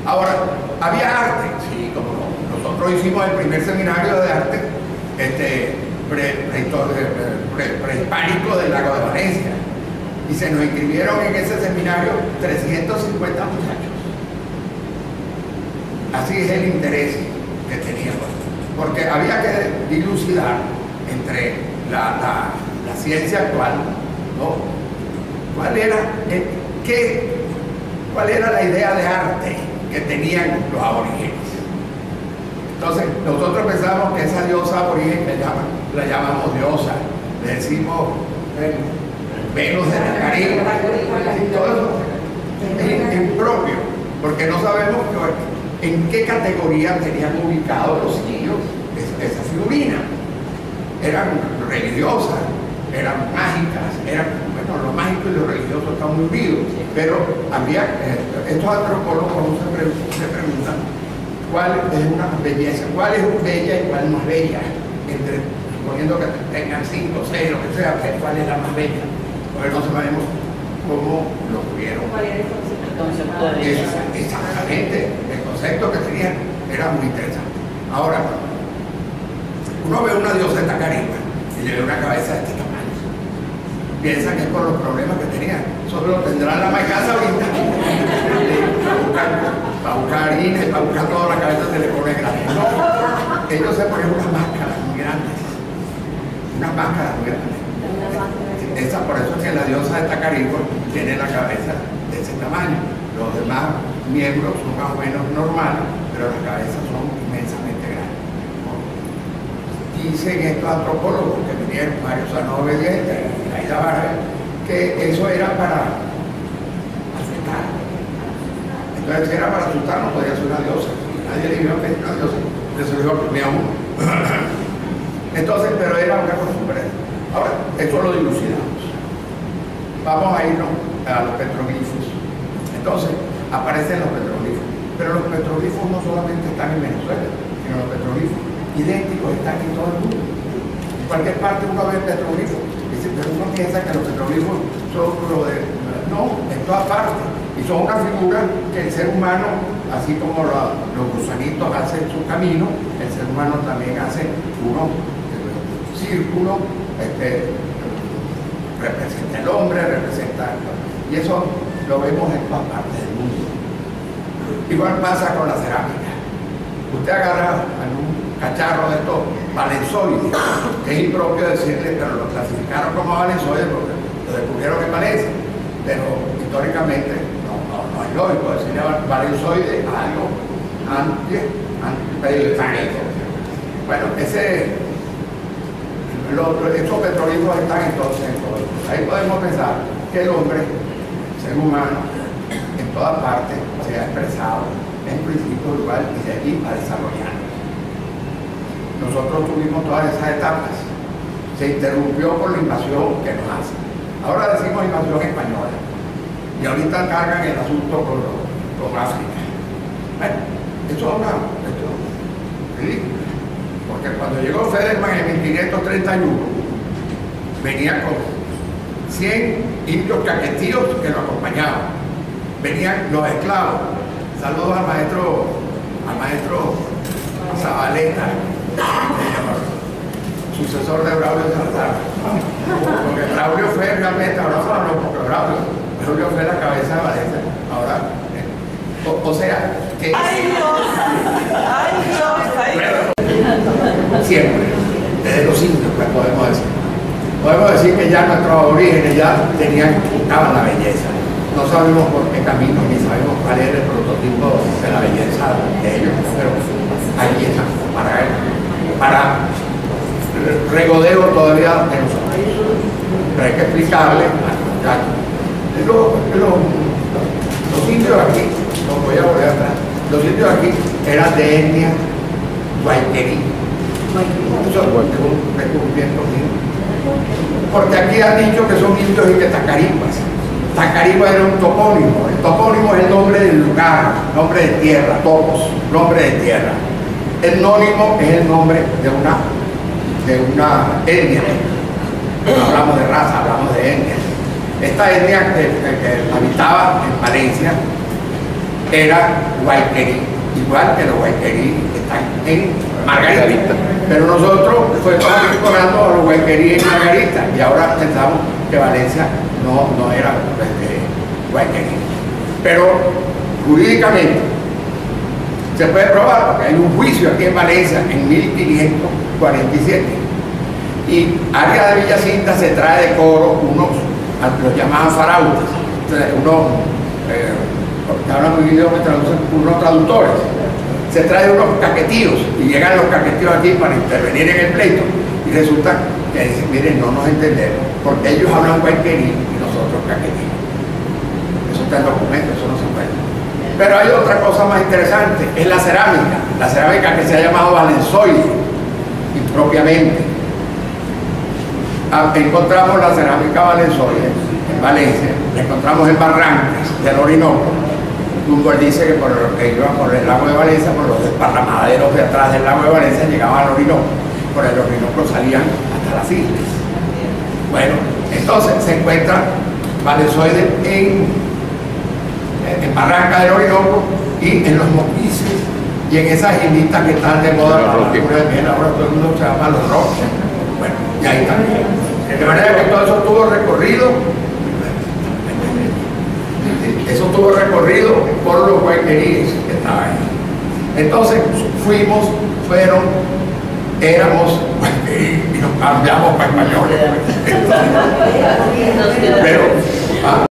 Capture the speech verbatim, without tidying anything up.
Ahora, había arte, sí, como no. Nosotros hicimos el primer seminario de arte este, pre, pre, pre, prehispánico del lago de Valencia. Y se nos inscribieron en ese seminario trescientos cincuenta muchachos. Así es el interés que teníamos. Porque había que dilucidar entre la, la, la ciencia actual, ¿no? ¿Cuál era, el, qué, cuál era la idea de arte que tenían los aborígenes? Entonces, nosotros pensamos que esa diosa aborigen que llaman, la llamamos diosa, le decimos eh, Venus de la Caribe, y todo eso es impropio, porque no sabemos que, en qué categoría tenían ubicados los sitios esa figurina. Eran religiosas, eran mágicas, eran, bueno, lo mágico y lo religioso están muy unidos, pero había, eh, estos antropólogos se, pre, se preguntan cuál es una belleza, cuál es bella y cuál no es bella, entre, suponiendo que tengan cinco, seis, lo que sea, cuál es la más bella, porque no sabemos cómo lo tuvieron. ¿Cuál era el concepto de belleza? Exactamente, el concepto que tenían era muy interesante. Ahora, uno ve una diosa de Tacarigua y le ve una cabeza de este tamaño. Piensa que es por los problemas que tenía. Solo lo tendrá la más casa ahorita. Para buscar, para buscar harina y para buscar toda la cabeza se le pone grande. No, ellos se ponen unas máscaras muy grandes. Unas máscaras muy grandes. Esa, por eso es que la diosa de Tacarigua tiene la cabeza de ese tamaño. Los demás miembros son más o menos normales, pero las cabezas son inmensamente grandes. Dicen estos antropólogos que vinieron, Mario Sanó Obediente y Laida Vargas, que eso era para asustar. Entonces, si era para asustar, no podía ser una diosa. Nadie le iba a pedir una diosa, eso lo iba a poner a uno. Entonces, pero era una costumbre. Ahora, esto lo dilucidamos. Vamos a irnos a los petroglifos. Entonces, aparecen los petroglifos. Pero los petroglifos no solamente están en Venezuela, sino los petroglifos idénticos están en todo el mundo. En cualquier parte uno ve petroglifos. Dice, pero uno piensa que los petroglifos son lo de... No, en todas partes. Y son una figura que el ser humano, así como lo, los gusanitos hacen su camino, el ser humano también hace uno círculo, este, representa el hombre, representa... Y eso lo vemos en todas partes del mundo. Igual pasa con la cerámica. Usted agarra algún cacharro de estos valenzoides, que es impropio decirle, pero lo clasificaron como valenzoides porque lo descubrieron en Valencia, pero históricamente no, no, no es lógico decirle valenzoide a algo anti-prehispánico. Bueno, ese, lo, estos petroglifos están entonces en todo. Ahí podemos pensar que el hombre, el ser humano, en todas partes se ha expresado en principio igual y de allí va desarrollando. Nosotros tuvimos todas esas etapas. Se interrumpió por la invasión que nos hace. Ahora decimos invasión española. Y ahorita cargan el asunto con, con África. Bueno, esto es una ridículo. Porque cuando llegó Federman en mil quinientos treinta y uno, venía con cien indios caquetíos que lo acompañaban. Venían los esclavos. Saludos al maestro, al maestro Zabaleta, sucesor de Braulio Salazar. Porque Braulio fue realmente, ahora no, porque Braulio, Braulio fue la cabeza de Valencia. Ahora, eh, o, o sea, que... ¡Ay, Dios! ¡Ay, Dios! ¡Ay, Dios! Siempre, desde los indios, pues podemos decir. Podemos decir que ya nuestros orígenes ya tenían, buscaban la belleza. No sabemos por qué camino, ni sabemos cuál era el prototipo de la belleza de ellos, pero allí está, para, para regodeo todavía de nosotros. Pero hay que explicarle a los muchachos. Los, los, los indios aquí, los voy a volver atrás, los indios aquí eran de etnia guayquerí. Eso es un descubrimiento mío. Porque aquí han dicho que son indios y que tacariguas. Tacarigua era un topónimo. El topónimo es el nombre del lugar, nombre de tierra, topos, nombre de tierra. El nónimo es el nombre de una, de una etnia. No hablamos de raza, hablamos de etnia. Esta etnia que, que, que habitaba en Valencia era Guayquerí, igual que los Guayquerí que están en Margarita. Pero nosotros fuimos incorporando a los Guayquerí en Margarita y ahora pensamos que Valencia no, no era este, Guayquerí. Pero jurídicamente se puede probar porque hay un juicio aquí en Valencia en mil quinientos cuarenta y siete y área de Villacinta se trae de Coro unos, los llamaban farautas, unos eh, que hablan muy bien, unos traductores, se trae unos caquetíos y llegan los caquetíos aquí para intervenir en el pleito y resulta que dicen, miren, no nos entendemos porque ellos hablan Guayquerí y nosotros caquetíos. Eso está en documentos, eso no se puede. Pero hay otra cosa más interesante, es la cerámica, la cerámica que se ha llamado valenzoide, impropiamente. Ah, encontramos la cerámica valenzoide en Valencia, la encontramos en Barrancas del Orinoco. Humboldt dice que por lo que iba por el lago de Valencia, por los desparramaderos de atrás del lago de Valencia, llegaban al Orinoco, por el Orinoco salían hasta las islas. Bueno, entonces se encuentra valenzoide en en Barranca del Orinoco y en los Moquices y en esas islitas que están de moda para la luna de miel, ahora todo el mundo se llama los Roques. Bueno, y ahí también. De manera que todo eso tuvo recorrido, eso tuvo recorrido por los Guayqueríes que estaban ahí. Entonces fuimos, fueron, éramos Guayquerí y nos cambiamos para españoles. Pero, ah,